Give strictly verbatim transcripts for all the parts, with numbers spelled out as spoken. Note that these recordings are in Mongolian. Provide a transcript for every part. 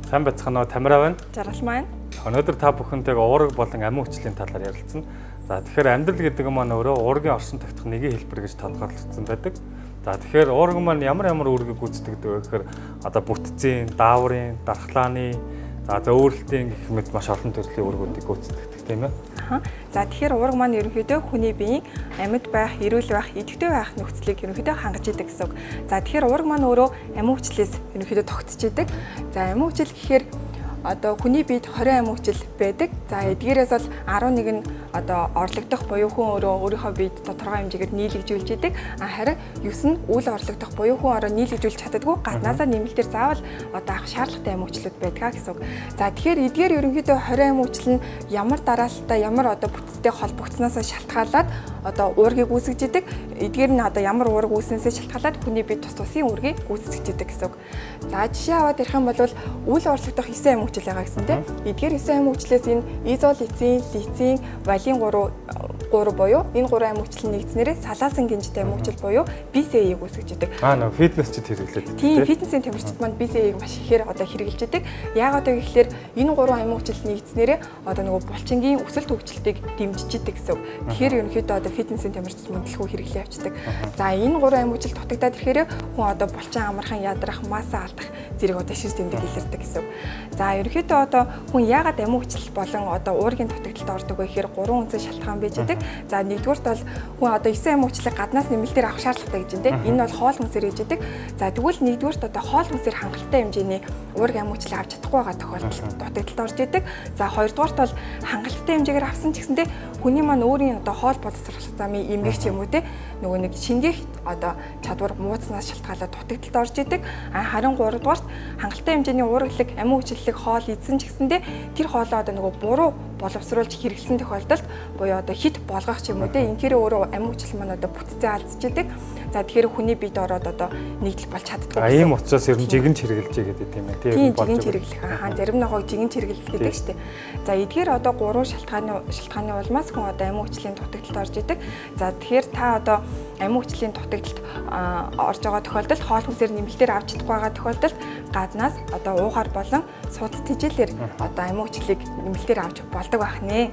Сайн байцгаана уу, Тамира байна. Жаргал маань. Өнөөдөр та бүхэнтэйгээ уурга болон амин хүчлийн талаар ярилцсан. За тэгэхээр амьдрал гэдэг нь маань өөрөө уургийн оршин тогтох нэгэн хэлбэр гэж тодорхойлогдсон байдаг. За тэгэхээр уурга маань ямар ямар үүргийг гүйцэтгэдэг вэ гэхээр одоо бүтцийн, дааврын, дархлааны, за зөөвөрлөлтийн гэх мэт маш олон төрлийн үүргүүдийг гүйцэтгэдэг тийм ээ. Аа. За тэгэхээр уурга маань ерөнхийдөө хүний биеийн амьд байх, эрүүл байх, идэвхтэй байх нөхцөлийг ерөнхийдөө хангаж идэг гэсэн үг. За тэгэхээр уурга маань өөрөө амин хүчлээс ерөнхийдөө тогтцож идэг. За амин хүчил гэхээр одоо хүний биед хорин амин хүчил байдаг. За эдгээрээс бол арван нэг нь одоо орлогдох буюу хүн өөрөө өөрийнхөө биед тодорхой хэмжээгээр нийлэгжүүлж идэг. Харин девс нь үл орлогдох буюу хүн ороо нийлэгжүүлж чаддаггүй. Гаднаасаа нэмэлтээр заавал одоо авах шаардлагатай амин хүчлүүд байдаг гэсэн үг. За тэгэхээр эдгээр ерөнхийдөө хорин амин хүчил нь ямар дараалттай, ямар одоо бүтцтэй холбогдсноос шалтгаалаад одоо уургийг үүсгэж идэг. Эдгээр нь одоо ямар уурга үүснээсээ шалтгаалаад хүний биед тус тусын уургийг үүсгэж идэг гэсэн үг. За жишээ аваад ярих юм бол үл орлогдох девс амин хүчил байгаа гэсэн тийм. Эдгээр девс амин хүчлээс энэ изолицин, лизин, валин гурав гурав буюу энэ гурван амин хүчил нэгдснээрээ салаасан гинжтэй амин хүчил буюу би эс эй-ийг үүсгэж идэг. Аа нөө фитнесчд хэрэглэдэг. Тийм, фитнесийн тамирчид маань би эс эй-ийг маш ихээр одоо хэрэгжилж идэг. Яагаад вэ гэхээр энэ гурван амин хүчил нэгдснээрээ одоо нөгөө булчингийн өсөлт хөгжилтийг дэмжиж идэг гэсэн үг. Тэгэхээр ерөнхийдөө одоо фитнесийн тамирчид маань дэлгүү хэрэглээ явцдаг. За энэ гурван амин хүчил дутагдаад ирэхээр хүн одоо булчин амархан ядрах, масса алдах зэрэг одоо ширж тэмдэг илэрдэг гэсэн үг. За ерөнхийдөө одоо хүн яагаад амин хүчил болон одоо уургийн дутагдалд ордог вэ гэхээр гурван үндсэн шалтгаан байж идэг. За нэгдүгüүрт бол хүн одоо девс амин хүчлийг гаднаас нэмэлтээр авах шаардлагатай гэж байна тийм. Энэ бол хоол хүнсээр хийж идэг. За тэгвэл нэгдүгüүрт одоо хоол хүнсээр хангалттай хэмжээний уургийн амин хүчлийг авч чадахгүй байгаа тохиолдолд дутагдалд орж идэг. За хоёрдугаарт бол хангалттай хэмжээгээр авсан ч гэсэндээ хүний маань өөрийн одоо хоол боловсруулах замын эмгэгч юм уу те нөгөө нэг шингээх одоо чадвар мууцнаас шалтгаалаад дутагдалд орж идэг. Харин гуравдугаарт хангалттай хэмжээний уургалаг амин хүчлэлийг хоол эзэн ч гэсэндээ тэр хоолоо одоо нөгөө буруу боловсруулж хэрэглэсэн тохиолдолд буюу одоо хит болгох ч юм уу те инхээр өөрөө амин хүчил маань одоо бүтцээ алдчихж идэг. За тэгэхээр хүний биед ороод одоо нэгдэл болж чаддгүй. А ийм учраас ер нь жигэнж хэрэглэж гэдэг тийм ээ тийм жигэнж хэрэглэх. Аа зарим ногоог жигэнж хэрэглэх гэдэг шүү дээ. За эдгээр одоо гурван шалтгааны шалтгааны улмаас хүн одоо амин хүчлийн дутагдалд орж идэг. За тэгэхээр та одоо амин хүчлийн дутагдалд орж байгаа тохиолдолд хоол хүнсээр нэмэлтээр авч чадахгүй байгаа тохиолдолд гаднаас одоо уугаар болон судас тэжээлэр одоо амин хүчлийг нэмэлтээр авч болдог байх нэ.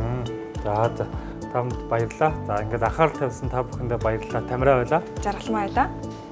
За за танд баярлалаа. За ингээд анхаарал тавьсан та бүхэндээ баярлалаа. Тамира байлаа. Жаргал маа байлаа.